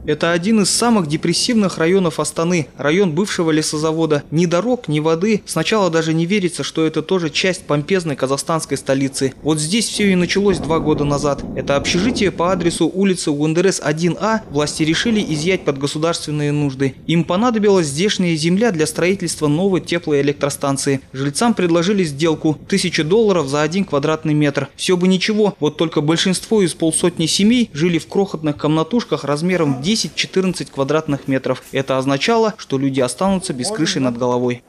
Это один из самых депрессивных районов Астаны, район бывшего лесозавода. Ни дорог, ни воды. Сначала даже не верится, что это тоже часть помпезной казахстанской столицы. Вот здесь все и началось 2 года назад. Это общежитие по адресу улицы УНДРС 1А власти решили изъять под государственные нужды. Им понадобилась здешняя земля для строительства новой теплоэлектростанции. Жильцам предложили сделку $1000 за 1 квадратный метр. Все бы ничего, вот только большинство из полсотни семей жили в крохотных комнатушках размером 10-14 квадратных метров. Это означало, что люди останутся без крыши над головой.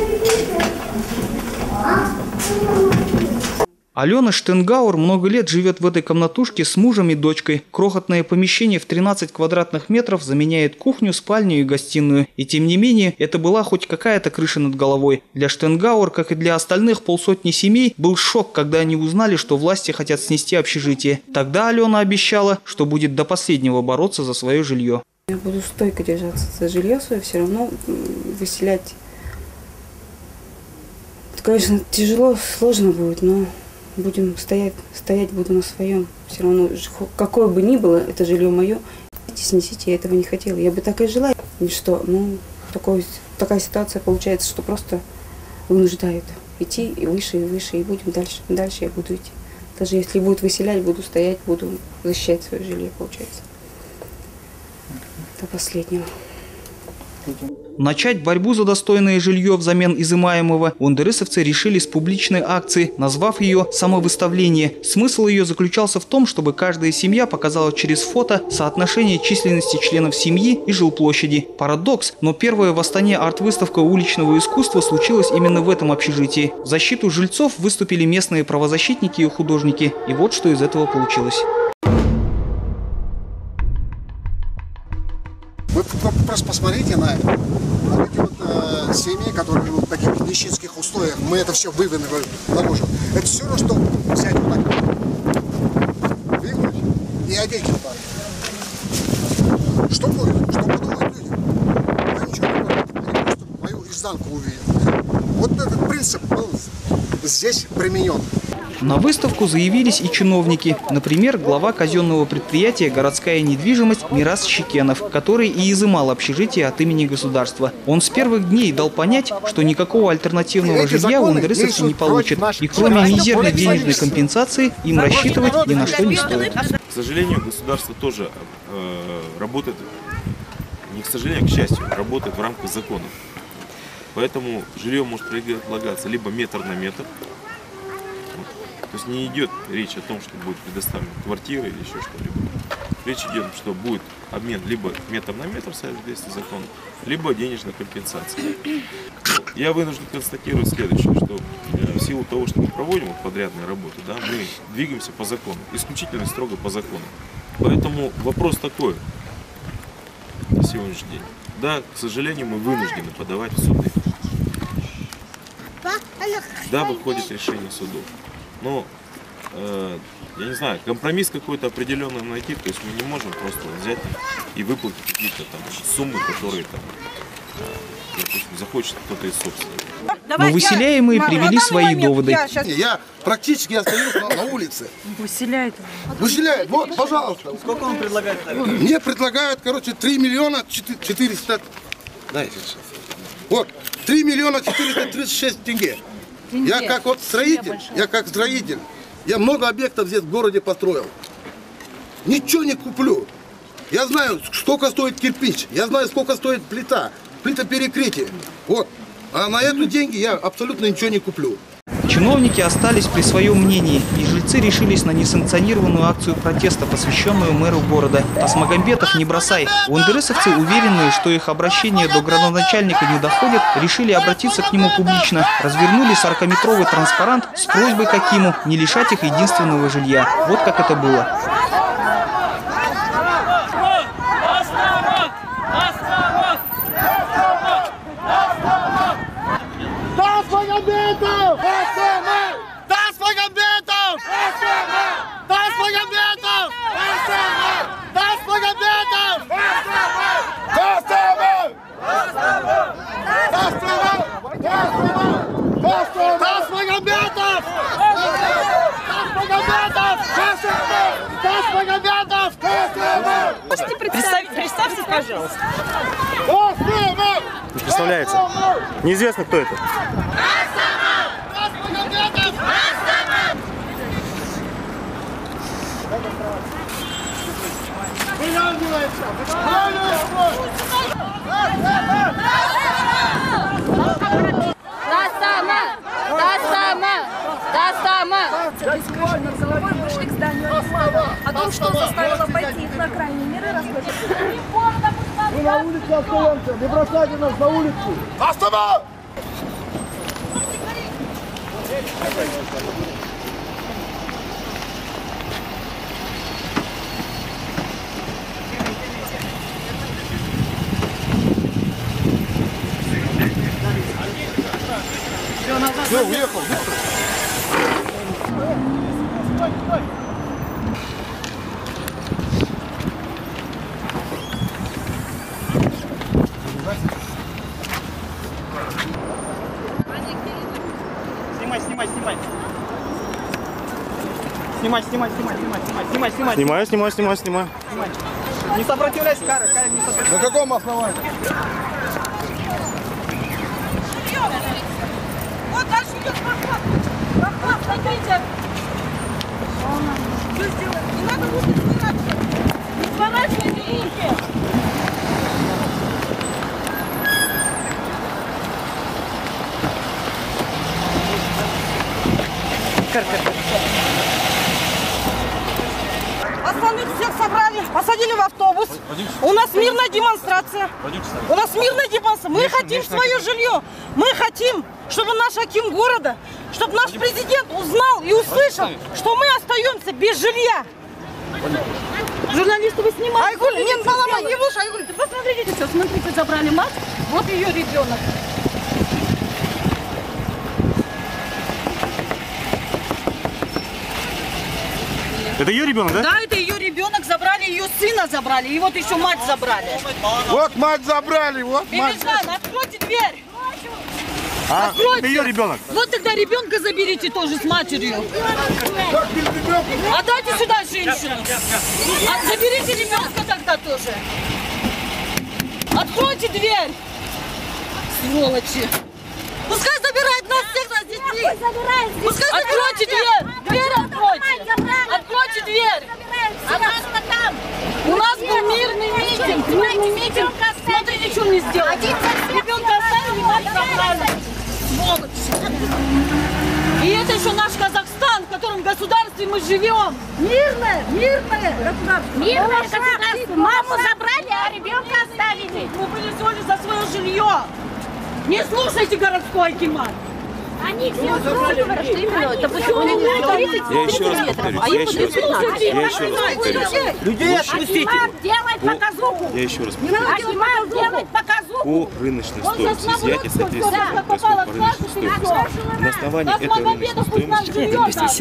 Алена Штенгауэр много лет живет в этой комнатушке с мужем и дочкой. Крохотное помещение в 13 квадратных метров заменяет кухню, спальню и гостиную. И тем не менее, это была хоть какая-то крыша над головой. Для Штенгауэр, как и для остальных полсотни семей, был шок, когда они узнали, что власти хотят снести общежитие. Тогда Алена обещала, что будет до последнего бороться за свое жилье. Я буду стойко держаться за жилье свое, все равно выселять. Это, конечно, тяжело, сложно будет, но будем стоять буду на своем. Все равно, какое бы ни было, это жилье мое. Снесите, я этого не хотела. Я бы так и жила. И что, такая ситуация получается, что просто вынуждает идти и выше, и будем дальше. Дальше я буду идти. Даже если будут выселять, буду стоять, буду защищать свое жилье, получается. До последнего. Начать борьбу за достойное жилье взамен изымаемого УНДРСовцы решили с публичной акции, назвав ее «Самовыставление». Смысл ее заключался в том, чтобы каждая семья показала через фото соотношение численности членов семьи и жилплощади. Парадокс, но первая в Астане арт-выставка уличного искусства случилась именно в этом общежитии. В защиту жильцов выступили местные правозащитники и художники. И вот что из этого получилось. Вы просто посмотрите на эти семьи, которые живут в таких нищенских условиях. Мы это все вывели наружу. Это все равно, что взять вот так, выгнуть и одеть туда. Что будет? Что подумают люди? Я ничего не буду. Они просто мою изнанку увидят. Вот этот принцип был здесь применен. На выставку заявились и чиновники. Например, глава казенного предприятия «Городская недвижимость» Мирас Щекенов, который и изымал общежитие от имени государства. Он с первых дней дал понять, что никакого альтернативного жилья УНДРСовцы не получат. И кроме мизерной денежной компенсации им рассчитывать ни на что не стоит. К сожалению, государство тоже работает, не к сожалению, а к счастью, работает в рамках законов. Поэтому жилье может предлагаться либо метр на метр. То есть не идет речь о том, что будет предоставлена квартира или еще что-либо. Речь идет, что будет обмен либо метр на метр в соответствии с законом, либо денежная компенсация. Я вынужден констатировать следующее, что в силу того, что мы проводим подрядные работы, да, мы двигаемся по закону, исключительно строго по закону. Поэтому вопрос такой на сегодняшний день. Да, к сожалению, мы вынуждены подавать в суды. Да, выходит решение судов. Но, я не знаю, компромисс какой-то определенный найти, то есть мы не можем просто взять и выплатить какие-то там суммы, которые там, допустим, захочет кто-то из собственников. Но выселяемые привели свои доводы. Я практически остаюсь на улице. Выселяет. Выселяет, вот, пожалуйста. Сколько он предлагает? Мне предлагают, 3 миллиона 400... Дайте сейчас. Вот, 3 миллиона 436 тенге. Я как строитель, я много объектов здесь в городе построил. Ничего не куплю. Я знаю, сколько стоит кирпич, я знаю, сколько стоит плита перекрытия. Вот. А на эти деньги я абсолютно ничего не куплю. Чиновники остались при своем мнении, и жильцы решились на несанкционированную акцию протеста, посвященную мэру города. Тасмагамбетов не бросай. УНДРСовцы, уверенные, что их обращение до градоначальника не доходит, решили обратиться к нему публично. Развернули 40-метровый транспарант с просьбой к Акиму не лишать их единственного жилья. Вот как это было. пожалуйста. Не представляется. Неизвестно, кто это. Над головой вышли к зданию Олимпиады. О том, что заставило пойти их на крайние меры, расскажет. Мы на улице остаемся, не бросайте нас на улицу. Остановись! Все, уехал. Снимаю. Не сопротивляйся, Карик, не сопротивляйся. На каком основании? Вот дальше идет проход. Проход, смотрите. Что сделать? Не надо руки сворачивать. Не сворачивайте руки. Остальных всех собрали, посадили в автобус. У нас мирная демонстрация. У нас мирная демонстрация. Мы хотим свое жилье. Мы хотим, чтобы наш аким города, чтобы наш президент узнал и услышал, что мы остаемся без жилья. Журналисты, вы снимаете? Айгуль, нет, мама, не лучше, Айгуль. Посмотрите, все, смотрите, забрали мать. Вот ее ребенок. Это ее ребенок, да? Да, это ее ребенок, забрали ее сына, забрали. И вот еще мать забрали. Вот мать забрали, вот мать. Бибижан, откройте дверь. А, Откройте. это ее ребенок. Вот тогда ребенка заберите тоже с матерью. Отдайте сюда женщину. Заберите ребенка тогда тоже. Откройте дверь. Сволочи. Пускай забирает нас всех с детьми. Пускай откройте дверь. Дверь откройте. Откройте дверь. У нас был мирный митинг. Мирный митинг. Смотрите, что мне сделали. Ребенка оставили, мать забрали. Сволочи. И это еще наш Казахстан, в котором государстве мы живем. Мирное государство. Мирное государство. Маму забрали, а ребенка оставили. Мы были всего за свое жилье. Не слушайте городской акимат. Они все говорят, что именно это почему они Я еще раз повторюсь. Людей отпустите. делать показуху. Я еще раз повторюсь. Акимат делать показуху. По рыночной стоимости изъятия соответственно происходит по рыночной стоимости. На основании этой рыночной стоимости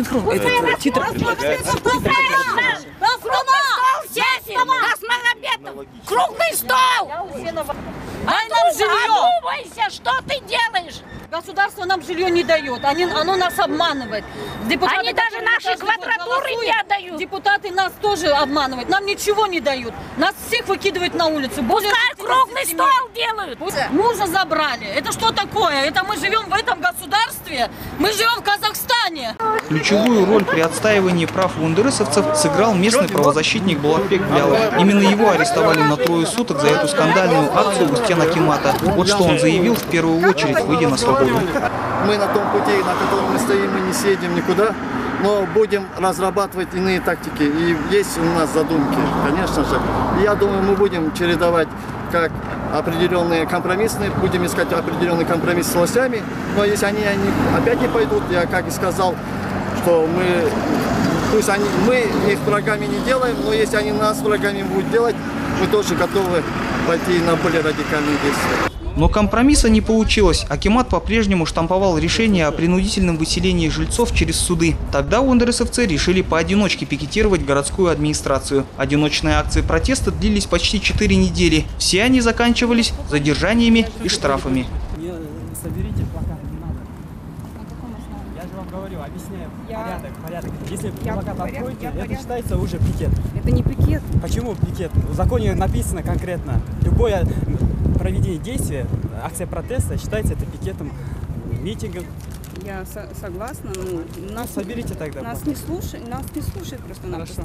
Круглый стол! Дай нам жилье! Одумайся, что ты делаешь? Государство нам жилье не дает, оно нас обманывает. Депутаты, они даже наши квадратуры не отдают. Депутаты нас тоже обманывают, нам ничего не дают. Нас всех выкидывают на улицу. Пускай круглый стол делают. Мужа забрали. Это что такое? Это мы живем в этом государстве? Мы живем в Казахстане. Ключевую роль при отстаивании прав вундересовцев сыграл местный правозащитник Булатбек Блялов. Именно его арестовали на 3 суток за эту скандальную акцию у стен акимата. Вот что он заявил в первую очередь, выйдя на свободу. Мы на том пути, на котором мы стоим, мы не съедем никуда, но будем разрабатывать иные тактики. И есть у нас задумки, конечно же. И я думаю, мы будем чередовать как определенные компромиссные, будем искать определенный компромисс с властями. Но если они опять не пойдут, я как и сказал, что мы их врагами не делаем, но если они нас врагами будут делать, мы тоже готовы пойти на более радикальные действия. Но компромисса не получилось. Акимат по-прежнему штамповал решение о принудительном выселении жильцов через суды. Тогда УНДРСовцы решили поодиночке пикетировать городскую администрацию. Одиночные акции протеста длились почти 4 недели. Все они заканчивались задержаниями и штрафами. Соберите плакаты, не надо. Я же вам говорю, объясняю. Порядок. Если плакат откроете, это считается уже пикет. Это не пикет. Почему пикет? В законе написано конкретно. Любое проведение действия, акция протеста считается это пикетом, митингом. Я согласна. Ну, нас соберите тогда. Нас не слушает просто. Хорошо.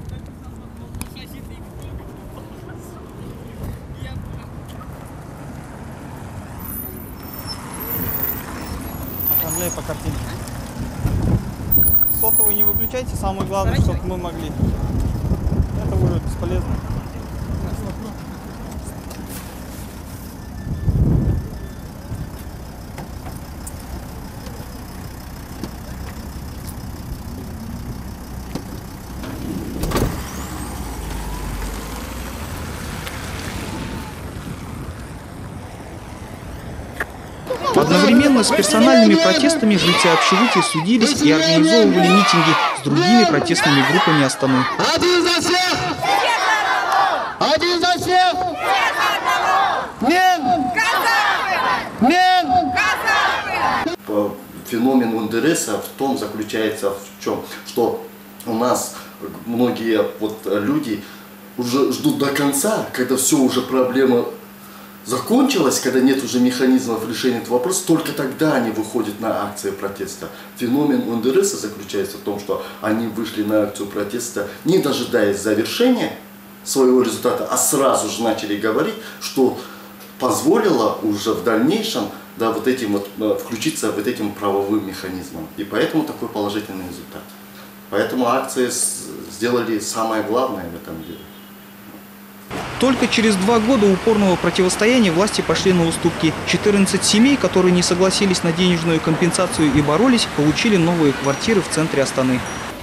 Оформляй по картинке. Сотовый не выключайте, самое главное, чтобы мы могли. Это уже бесполезно. Одновременно с персональными протестами жильцы общежития судились и организовывали митинги с другими протестными группами Астаны. Один за всех! Один за всех! Нет! Нет! Феномен Ундереса в том заключается в чем, что у нас многие люди уже ждут до конца, когда все уже проблема закончилась, когда нет уже механизмов решения этого вопроса, только тогда они выходят на акции протеста. Феномен Ундереса заключается в том, что они вышли на акцию протеста, не дожидаясь завершения своего результата, а сразу же начали говорить, что позволило уже в дальнейшем включиться этим правовым механизмом. И поэтому такой положительный результат. Поэтому акции сделали самое главное в этом деле. Только через 2 года упорного противостояния власти пошли на уступки. 14 семей, которые не согласились на денежную компенсацию и боролись, получили новые квартиры в центре Астаны.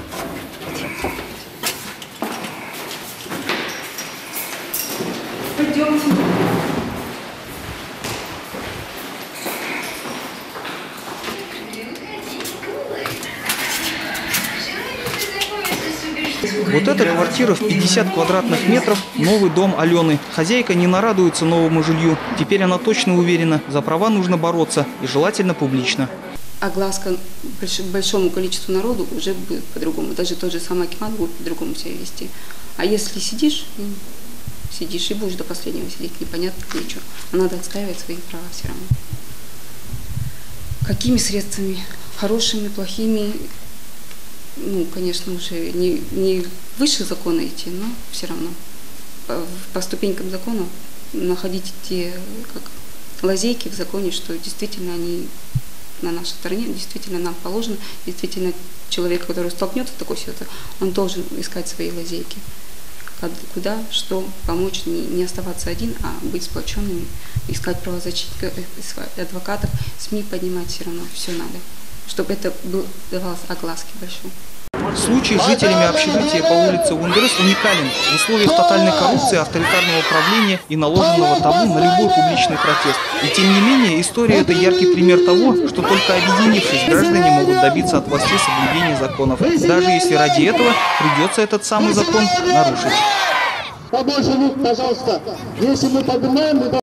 Вот эта квартира в 50 квадратных метров, новый дом Алены. Хозяйка не нарадуется новому жилью. Теперь она точно уверена, за права нужно бороться и желательно публично. Огласка большому количеству народу уже будет по-другому. Даже тот же самый Акимат будет по-другому себя вести. А если сидишь и будешь до последнего сидеть, непонятно ничего. А надо отстаивать свои права все равно. Какими средствами? Хорошими, плохими? Ну, конечно, уже не выше закона идти, но все равно по ступенькам закона находить те лазейки в законе, что действительно они на нашей стороне, действительно нам положено, действительно человек, который столкнется в такой ситуации, он должен искать свои лазейки. Куда, что помочь, не оставаться один, а быть сплоченными, искать правозащитников, адвокатов, СМИ поднимать все равно, все надо, чтобы это давалось огласке большой. Случай с жителями общежития по улице Ундерес уникален. В условиях тотальной коррупции, авторитарного правления и наложенного табу на любой публичный протест. И тем не менее, история – это яркий пример того, что только объединившись, граждане могут добиться от властей соблюдения законов, даже если ради этого придется этот самый закон нарушить. Побольше рук, пожалуйста. Если мы поднимаем,